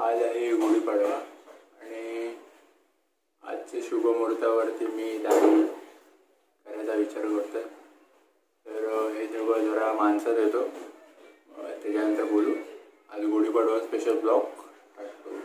आज आहे गुढीपाडवा आणि आजच्या शुभमुहूर्तावरती मी दाढी करायचा विचार करतोय. तर हे जेव्हा जरा माणसात येतो त्याच्यानंतर बोलू. आज गुढीपाडवा स्पेशल ब्लॉग टाकतो.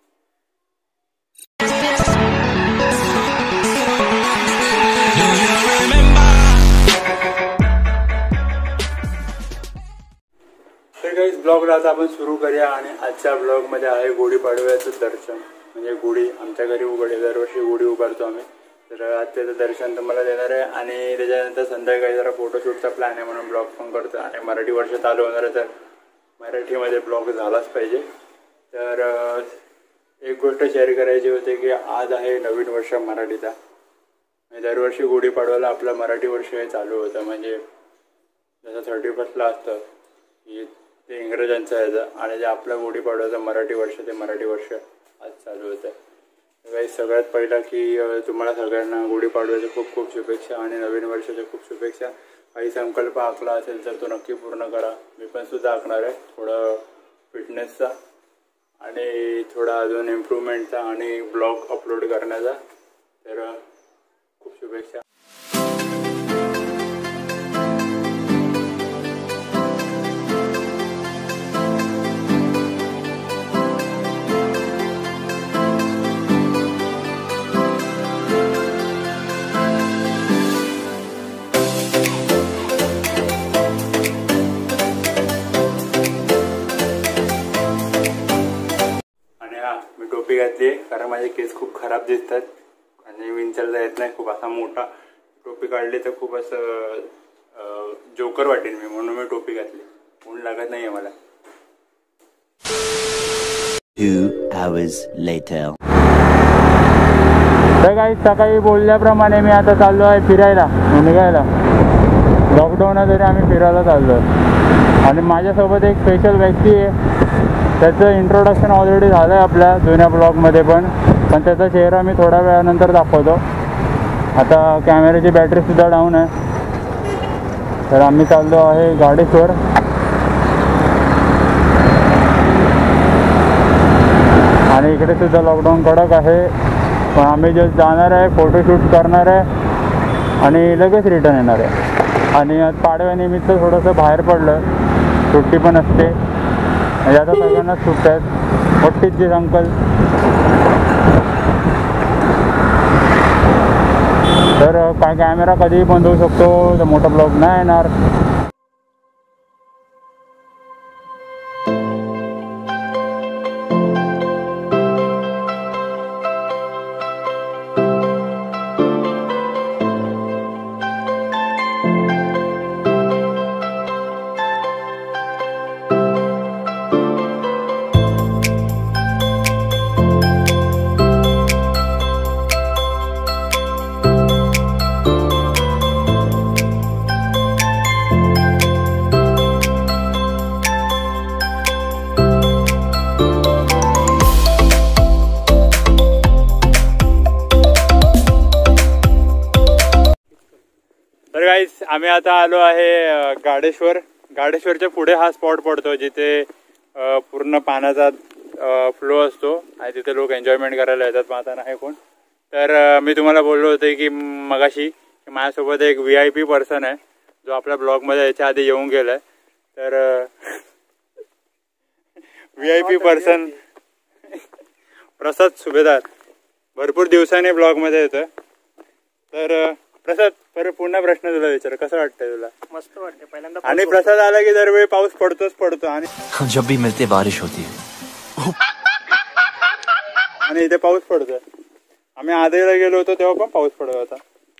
तर काही ब्लॉगला आता आपण सुरू करूया आणि आजच्या ब्लॉगमध्ये आहे गुढीपाडव्याचं दर्शन. म्हणजे गुढी आमच्या घरी उघडे, दरवर्षी गुढी उभारतो आम्ही. तर आज त्याचं दर्शन तुम्हाला देणार आहे आणि त्याच्यानंतर संध्याकाळी जरा फोटोशूटचा प्लॅन आहे म्हणून ब्लॉग पण करतो. आणि मराठी वर्ष चालू होणार आहे तर मराठीमध्ये ब्लॉग झालाच पाहिजे. तर एक गोष्ट शेअर करायची होती की आज आहे नवीन वर्ष मराठीचा. दरवर्षी गुढीपाडव्याला आपलं मराठी वर्ष हे चालू होतं. म्हणजे जसं 31ला असतं की ते इंग्रजांचं यायचं आणि जे आपलं गुढीपाडव्याचं मराठी वर्ष ते मराठी वर्ष आज चालू होतं. काही सगळ्यात पहिला की तुम्हाला सगळ्यांना गुढीपाडव्याच्या खूप खूप शुभेच्छा आणि नवीन वर्षाच्या खूप शुभेच्छा. काही संकल्प आखला असेल तर तो नक्की पूर्ण करा. मी पण सुद्धा आखणार आहे थोडं फिटनेसचा आणि थोडा अजून इम्प्रूव्हमेंटचा आणि ब्लॉग अपलोड करण्याचा. तर खूप शुभेच्छा. मी टोपी घातली कारण माझे केस खूप खराब दिसतात आणि विंचरता येत नाही खूप असा मोठा. टोपी काढली तर खूप असं जोकर वाटेल मी, म्हणून मी टोपी घातली. ऊन लागत नाहीये मला. 2 hours later. तर काही सकाळी बोलल्याप्रमाणे मी आता चाललो आहे फिरायला निघायला. लॉकडाऊन तरी आम्ही फिरायला चाललो आहे आणि माझ्यासोबत एक स्पेशल व्यक्ती आहे. त्याचं इंट्रोडक्शन ऑलरेडी झालं आहे आपल्या जुन्या ब्लॉगमध्ये पण त्याचा चेहरा मी थोड्या वेळानंतर दाखवतो. आता कॅमेऱ्याची बॅटरीसुद्धा डाऊन आहे. तर आम्ही चाललो आहे गाडेश्वर. आणि इकडे सुद्धा लॉकडाऊन कडक आहे. पण आम्ही जस्ट जाणार आहे, फोटोशूट करणार आहे आणि लगेच रिटर्न येणार आहे. आणि आज पाडव्यानिमित्त थोडंसं बाहेर पडलं. सुट्टी पण असते म्हणजे आता सगळ्यांनाच सुट्ट्या आहेत. मोठीच अंकल. तर काय कॅमेरा कधीही बंद होऊ शकतो. तर मोठा ब्लॉग नाही येणार. तर गाईस आम्ही आता आलो आहे गाडेश्वर. गाडेश्वरच्या पुढे हा स्पॉट पडतो जिथे पूर्ण पाण्याचा फ्लो असतो आणि तिथे लोक एन्जॉयमेंट करायला येतात. पण आता नाही कोण. तर मी तुम्हाला बोललो होते की मगाशी माझ्यासोबत एक VIP पर्सन आहे जो आपल्या ब्लॉगमध्ये याच्या आधी येऊन गेला आहे. तर VIP पर्सन प्रसाद सुभेदार भरपूर दिवसांनी ब्लॉगमध्ये येतोय. तर प्रसाद परत पुन्हा प्रश्न तुला विचार, कसं वाटतंय तुला? मस्त वाटतंय. पहिल्यांदा आणि प्रसाद आला की दरवेळी पाऊस पडतो आणि जब भी मिलते बारिश होती है आणि इथे पाऊस पडतोय. आम्ही आधीला गेलो होतो तेव्हा पण पाऊस पडत होता.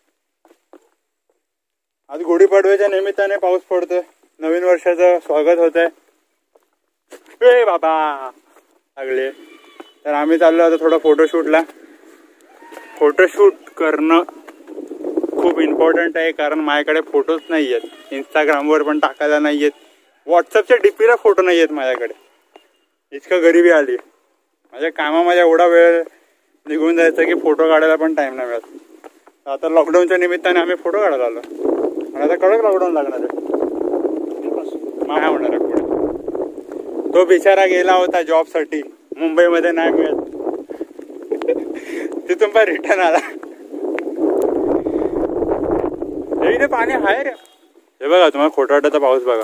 आज गुढीपाडव्याच्या निमित्ताने पाऊस पडतोय. नवीन वर्षाचं स्वागत होत आहे. ए बाबा लागले. तर आम्ही चाललो आता थोडं फोटोशूटला. फोटोशूट करणं खूप इम्पॉर्टंट आहे कारण माझ्याकडे फोटोज नाही आहेत. इंस्टाग्रामवर पण टाकायला नाही आहेत. व्हॉट्सअपच्या DPला फोटो नाही आहेत माझ्याकडे. इतकं गरिबी आली. माझ्या कामामध्ये एवढा वेळ निघून जायचा की फोटो काढायला पण टाईम नाही मिळत. आता लॉकडाऊनच्या निमित्ताने आम्ही फोटो काढायला आलो. आणि आता कडक लॉकडाऊन लागणार आहे. माया होणार आहे पुढे. तो बिचारा गेला होता जॉबसाठी मुंबईमध्ये नाही मिळत. तिथून पण रिटर्न आला. इथे पाणी आहे रे. हे बघा तुम्हाला खोटावट्याचा पाऊस बघा.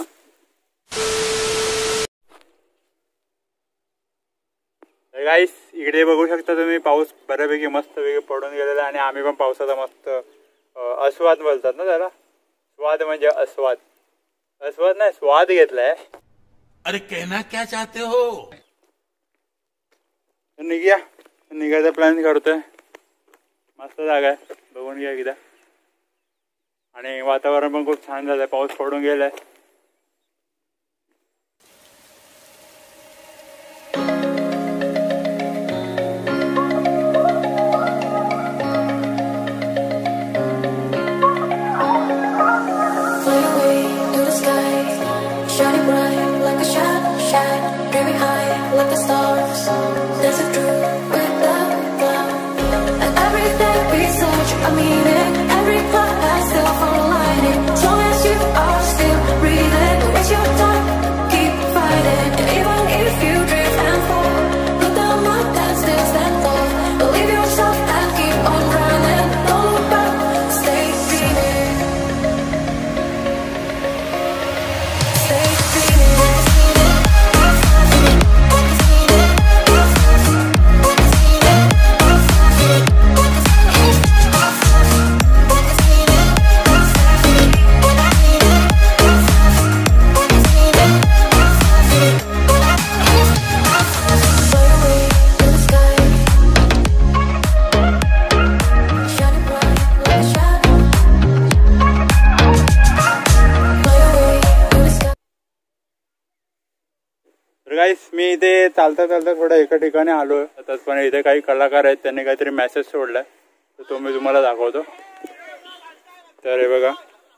गाईस इकडे बघू शकता तुम्ही पाऊस बऱ्यापैकी मस्त वेगळे पडून गेलेला आणि आम्ही पण पावसाचा मस्त आस्वाद बोलतात ना त्याला. स्वाद म्हणजे आस्वाद. आस्वाद नाही स्वाद घेतलाय. अरे कहना क्या चाहते हो. निघायचा प्लॅन करतोय. मस्त जागा आहे बघून घ्या एकदा. आणि वातावरण पण खूप छान झालंय. पाऊस पडून गेलाय. गाईस मी इथे चालता थोडा एका ठिकाणी आलोय. पण इथे काही कलाकार आहेत त्यांनी काहीतरी मेसेज सोडलाय तर तो मी तुम्हाला दाखवतो. तर हे बघा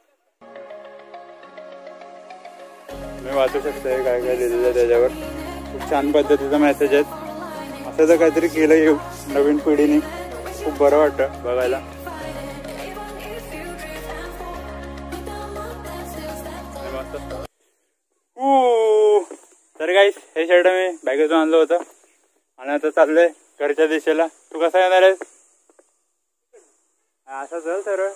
मी वाचू शकता काय काय लिहिलेलं त्याच्यावर. खूप छान पद्धतीचा मेसेज आहे. असं जर काहीतरी केलं नवीन पिढीने खूप बरं वाटतं बघायला. तर गाईस हे शर्ट मी बॅगेतून आणलं होतं आणि आता चाललोय घरच्या दिशेला. तू कसा येणार आहेस. असं चल सरळ.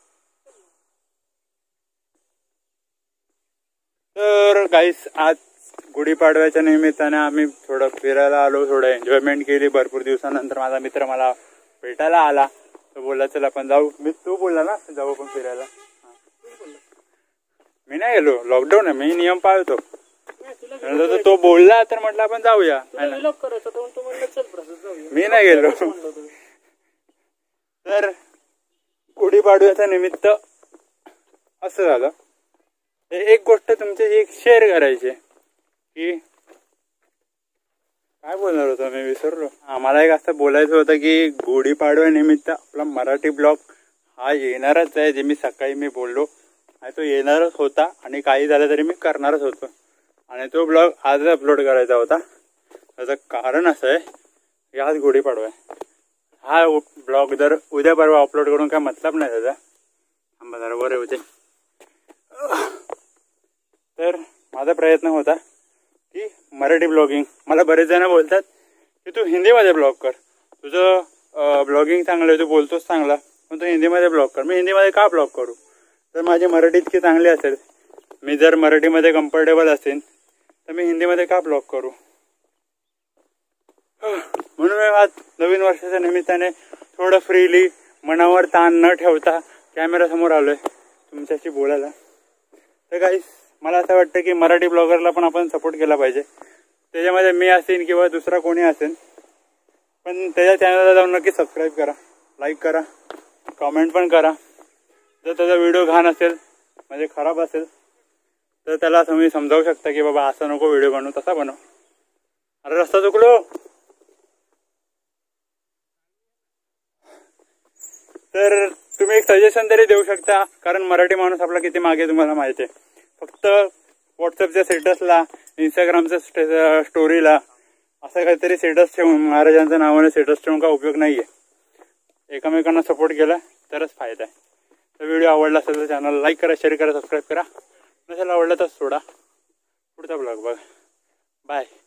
तर गाईस आज गुढीपाडव्याच्या निमित्ताने आम्ही थोडं फिरायला आलो. थोडं एन्जॉयमेंट केली. भरपूर दिवसानंतर माझा मित्र मला भेटायला आला. तो बोलला चल आपण जाऊ. तू बोलला ना जाऊ आपण फिरायला. मी नाही गेलो. लॉकडाऊन आहे. मी नियम पाळतो. तो बोलला तर म्हटलं आपण जाऊया. मी नाही गेलो. तर गुढीपाडव्याच्या निमित्त असं झालं. एक गोष्ट तुमची एक शेअर करायची की काय बोलणार होतो मी विसरलो. मला एक असं बोलायचं होतं की गुढीपाडव्या निमित्त आपला मराठी ब्लॉग हा येणारच आहे. जे मी सकाळी बोललो आणि तो येणारच होता आणि काही झालं तरी मी करणारच होतो. आणि तो ब्लॉग आज अपलोड करायचा होता. त्याचं कारण असं आहे की आज गुढीपाडवा आहे. हा ब्लॉग जर उद्या परवा अपलोड करून काय मतलब नाही त्याचा. थांबा जरा बरं होते. तर माझा प्रयत्न होता की मराठी ब्लॉगिंग. मला बरेच जण बोलतात की तू हिंदीमध्ये ब्लॉग कर. तुझं ब्लॉगिंग चांगलं आहे. तू बोलतोस चांगला पण तू हिंदीमध्ये ब्लॉग कर. मी हिंदीमध्ये का ब्लॉग करू. तर माझी मराठी इतकी चांगली असेल. मी जर मराठीमध्ये कम्फर्टेबल असेल तर मी हिंदीमध्ये का ब्लॉग करू. म्हणून मी आज नवीन वर्षाच्या निमित्ताने थोडं फ्रीली मनावर ताण न ठेवता कॅमेरा समोर आलोय तुमच्याशी बोलायला. तर गाईस मला असं वाटतं की मराठी ब्लॉगरला पण आपण सपोर्ट केला पाहिजे. त्याच्यामध्ये मी असेन किंवा दुसरा कोणी असेल पण त्याच्या चॅनलला जाऊन नक्की सबस्क्राईब करा, लाईक करा, कमेंट पण करा. जर त्याचा व्हिडिओ घाण असेल म्हणजे खराब असेल तर त्याला तुम्ही समजावू शकता की बाबा असा नको व्हिडिओ बनवू तसा बनव. अरे रस्ता चुकलो. तर तुम्ही एक सजेशन तरी देऊ शकता कारण मराठी माणूस आपला किती मागे तुम्हाला माहिती आहे. फक्त व्हॉट्सअपच्या स्टेटसला इंस्टाग्रामच्या स्टोरीला असं काहीतरी स्टेटस ठेवून महाराजांच्या नावाने स्टेटस ठेवून का उपयोग नाहीये. एकमेकांना सपोर्ट केला तरच फायदा आहे. तर व्हिडिओ आवडला असेल तर चॅनल लाईक करा, शेअर करा, सबस्क्राईब करा. नसेल आवडलं तर सोडा. पुढचा ब्लॉग बघा. बाय.